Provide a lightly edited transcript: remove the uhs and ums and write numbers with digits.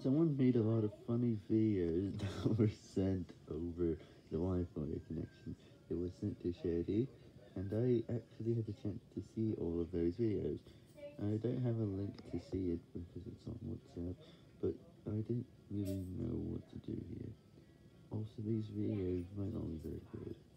Someone made a lot of funny videos that were sent over the Wi-Fi connection. It was sent to Shady, and I actually had the chance to see all of those videos. I don't have a link to see it because it's on WhatsApp, but I didn't really know what to do here. Also, these videos might not be very good.